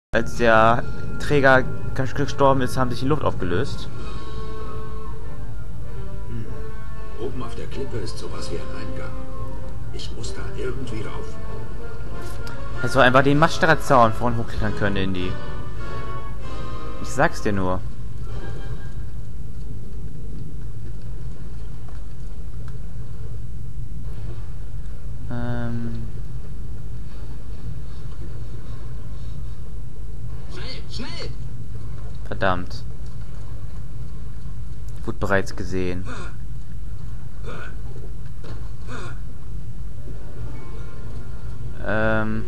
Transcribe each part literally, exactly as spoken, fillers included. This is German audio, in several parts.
Als der Träger gestorben ist, haben sich die Luft aufgelöst. Hm. Oben auf der Klippe ist sowas wie ein Eingang. Ich muss da irgendwie rauf. Er soll einfach den Maschstarrzaun vorn hochklettern können in die. Ich sag's dir nur. Ähm. Schnell, schnell! Verdammt. Wurde bereits gesehen. Ähm.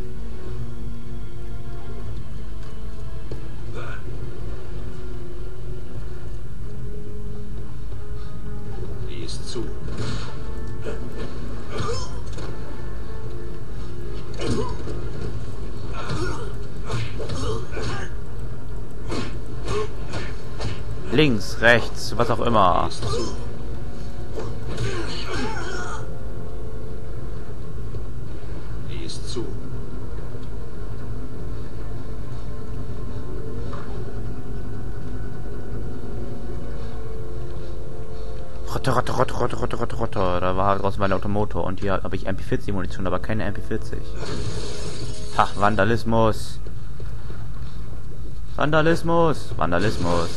Die ist zu. Links, rechts, was auch Die immer. ist zu. Die ist zu. Rotter, rotter, rotter, rotter, rotter, rotter, rotter. Da war draußen mein Automotor und hier habe ich M P vierzig Munition, aber keine M P vierzig. Ach, Vandalismus. Vandalismus. Vandalismus.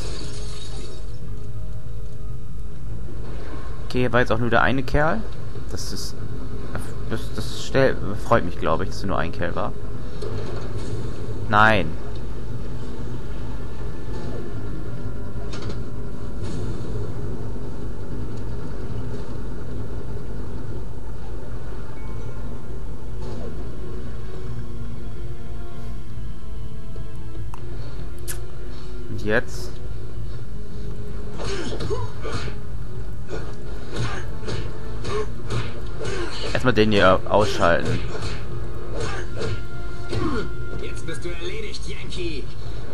Okay, war jetzt auch nur der eine Kerl. Das ist... Das, das stell, freut mich, glaube ich, dass es nur ein Kerl war. Nein. Und jetzt... Erstmal den hier ausschalten. Jetzt bist du erledigt, Yankee.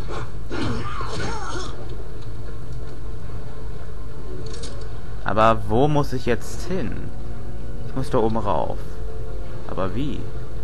Aber wo muss ich jetzt hin? Ich muss da oben rauf. Aber wie?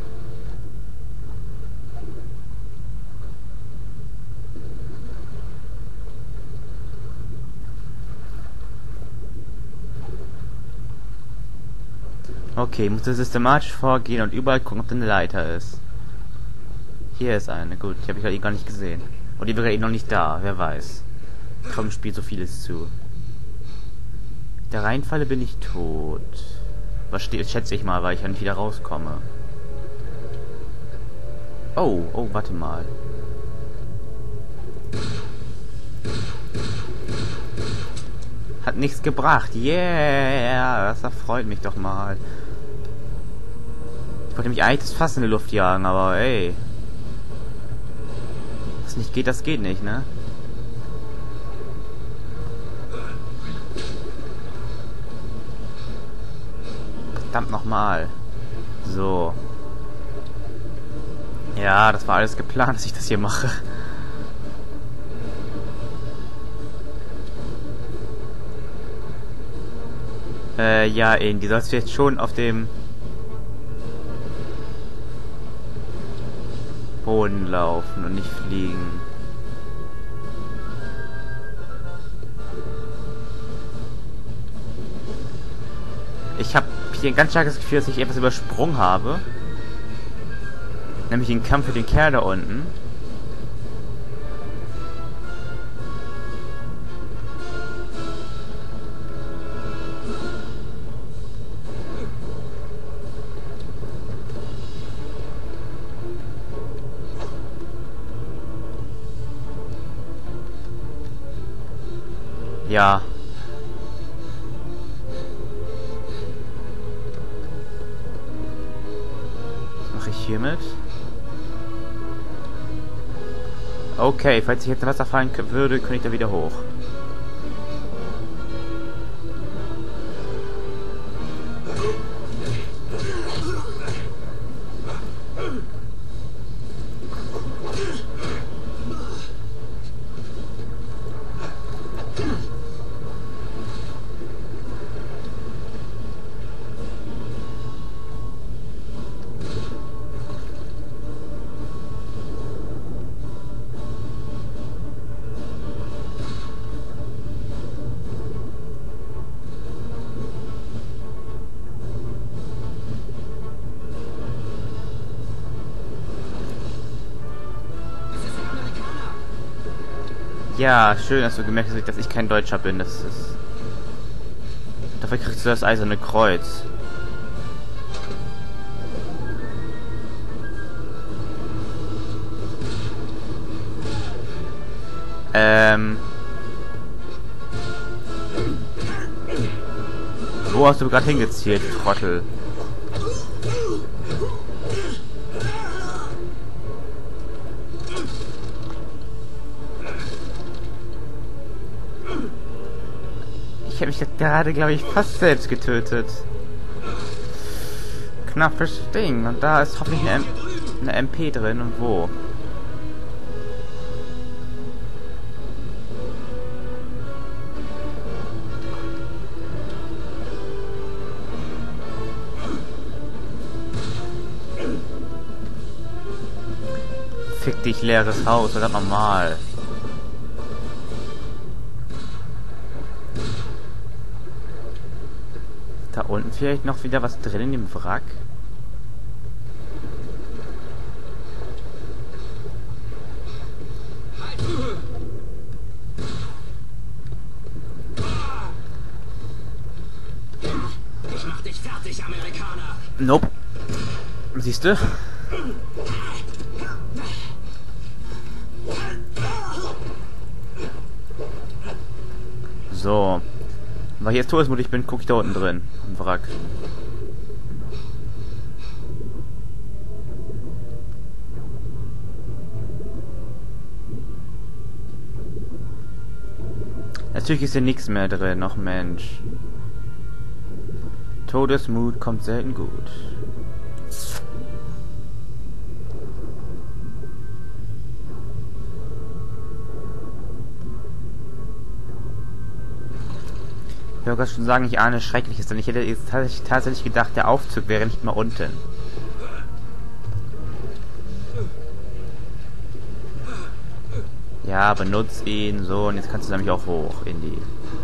Okay, ich muss da systematisch vorgehen und überall gucken, ob da eine Leiter ist. Hier ist eine, gut, die habe ich gerade gar nicht gesehen. Und die wäre eben noch nicht da, wer weiß. Komm, spielt so vieles zu. Der Reinfalle bin ich tot. Was steht, schätze ich mal, weil ich ja nicht wieder rauskomme. Oh, oh, warte mal. Hat nichts gebracht. Yeah, das erfreut mich doch mal. Ich wollte mich eigentlich das Fass in die Luft jagen, aber ey. Was nicht geht, das geht nicht, ne? Verdammt nochmal. So. Ja, das war alles geplant, dass ich das hier mache. Äh, ja, eben. Die sollst du jetzt schon auf dem Boden laufen und nicht fliegen. Ich habe hier ein ganz starkes Gefühl, dass ich etwas übersprungen habe. Nämlich den Kampf für den Kerl da unten. Ja. Was mache ich hiermit? Okay, falls ich jetzt in Wasser fallen würde, könnte ich da wieder hoch. Ja, schön, dass du gemerkt hast, dass ich kein Deutscher bin. Das ist... Dafür kriegst du das eiserne Kreuz. Ähm... Wo hast du gerade hingezielt, Trottel? Ich habe mich gerade, glaube ich, fast selbst getötet. Knappes Ding. Und da ist hoffentlich eine, M eine M P drin. Und wo? Fick dich, leeres Haus. Verdammt normal. Da unten vielleicht noch wieder was drin in dem Wrack? Ich mach dich fertig, Amerikaner! Nope. Siehst du? So. Weil ich jetzt todesmutig bin, gucke ich da unten drin. Im Wrack. Natürlich ist hier nichts mehr drin, noch Mensch. Todesmut kommt selten gut. Ich wollte schon sagen, ich ahne Schreckliches, denn ich hätte jetzt tatsächlich gedacht, der Aufzug wäre nicht mal unten. Ja, benutz ihn, so, und jetzt kannst du nämlich auch hoch in die...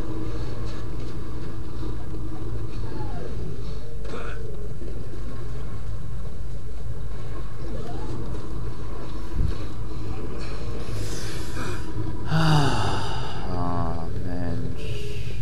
Oh, Mensch.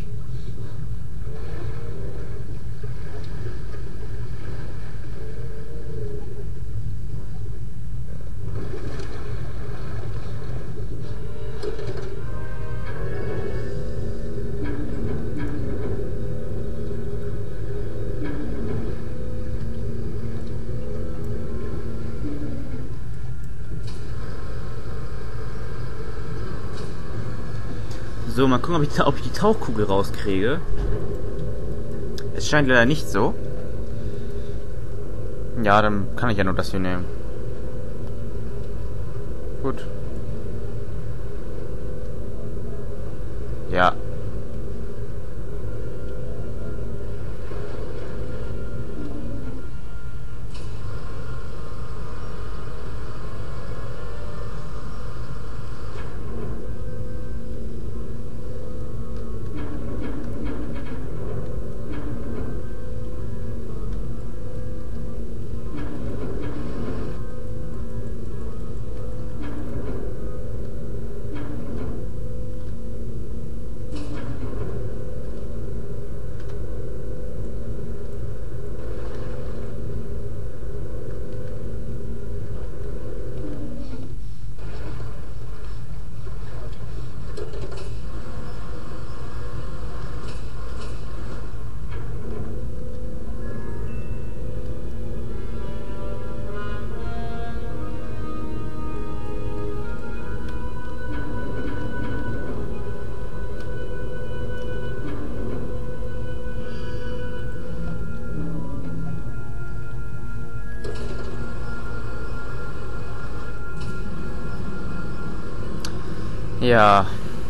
So, mal gucken, ob ich, ob ich die Tauchkugel rauskriege. Es scheint leider nicht so. Ja, dann kann ich ja nur das hier nehmen. Gut. Ja. Ja.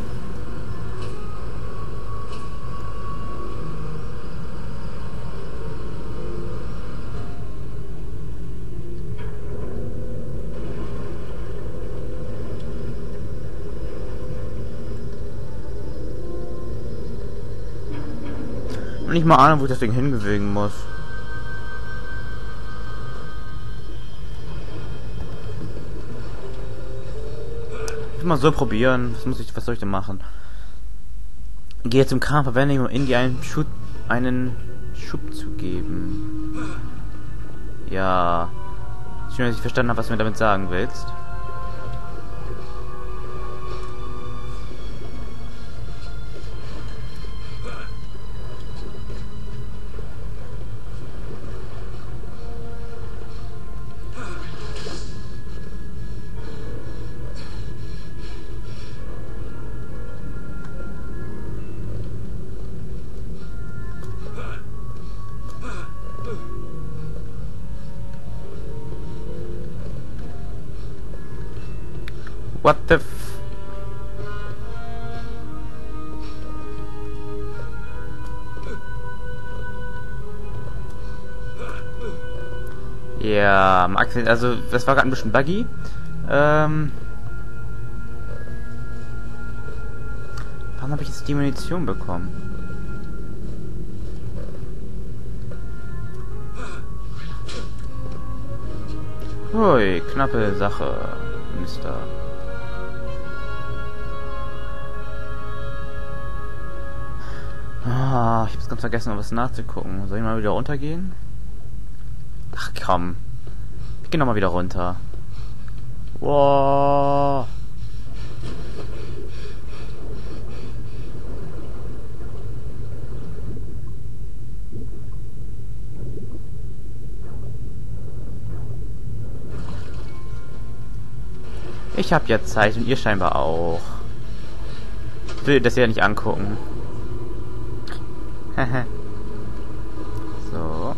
Und nicht mal ahnen, wo ich das Ding hinbewegen muss. mal so probieren. Was muss ich, was soll ich denn machen? Gehe zum Kran, verwende ich, um Indy einen Schub, einen Schub zu geben. Ja. Schön, dass ich verstanden habe, was du mir damit sagen willst. What the f... Ja, Max, also das war gerade ein bisschen buggy. Ähm... Warum habe ich jetzt die Munition bekommen? Hui, knappe Sache, Mister. Ah, ich hab's ganz vergessen, um was nachzugucken. Soll ich mal wieder runtergehen? Ach komm. Ich geh nochmal wieder runter. Wow. Ich hab ja Zeit und ihr scheinbar auch. Ich will das ja nicht angucken. So.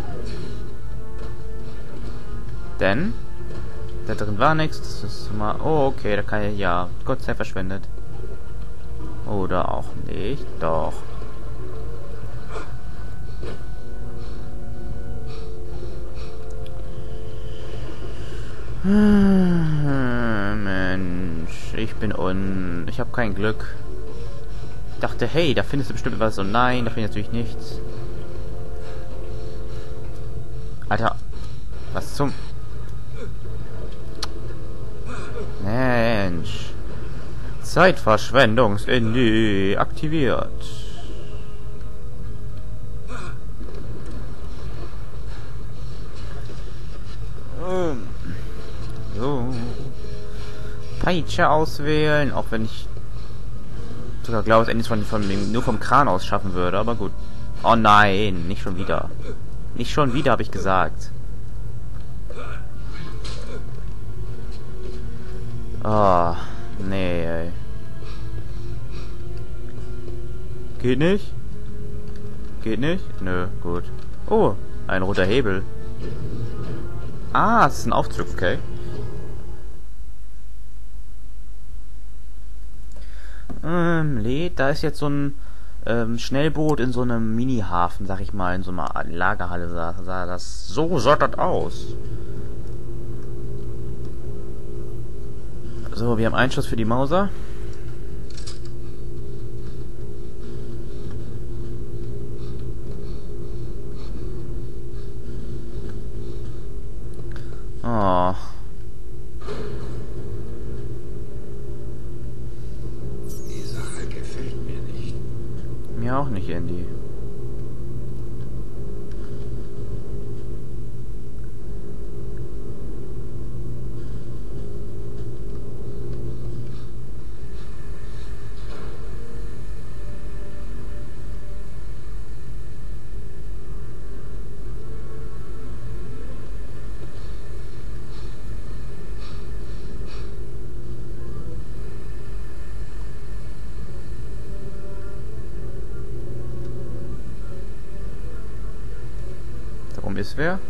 Denn da drin war nichts. Das ist mal. Oh, okay, da kann ich. Ja, Gott sei verschwendet. Oder auch nicht. Doch. Mensch, ich bin un. Ich habe kein Glück. Ich dachte, hey, da findest du bestimmt was. Und nein, da finde ich natürlich nichts. Alter, was zum... Mensch. Zeitverschwendungs-Indie aktiviert. So. Peitsche auswählen, auch wenn ich sogar glaube, es endlich von, von nur vom Kran aus schaffen würde, aber gut. Oh nein, nicht schon wieder. Nicht schon wieder, habe ich gesagt. Oh, nee, ey. Geht nicht? Geht nicht? Nö, gut. Oh, ein roter Hebel. Ah, das ist ein Aufzug, okay. Ähm, lädt, da ist jetzt so ein ähm, Schnellboot in so einem Mini-Hafen, sag ich mal, in so einer Lagerhalle sah, sah das. So sah das aus. So, wir haben einen Schuss für die Mauser. Oh. Die Sache gefällt mir nicht. Mir auch nicht, Andy. Darum ist wer?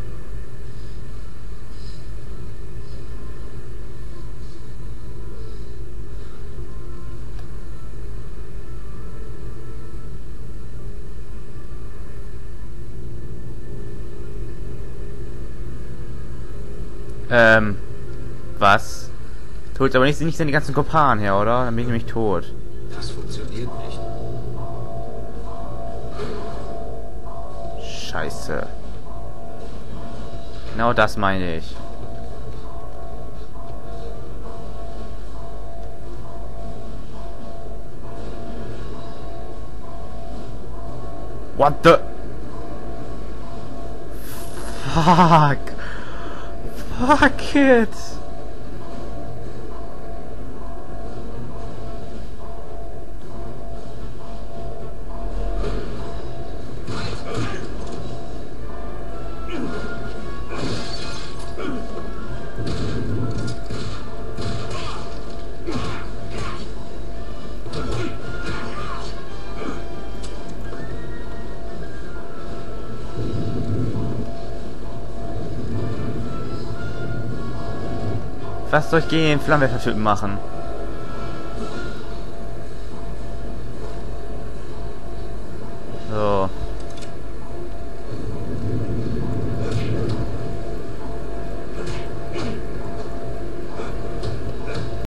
Ähm, was? Du holst aber nicht, nicht die ganzen Kopan her, oder? Dann bin ich nämlich tot. Das funktioniert nicht. Scheiße. Genau das meine ich. What the? Fuck. Fuck it. Was soll ich gegen den Flammenwerfer machen?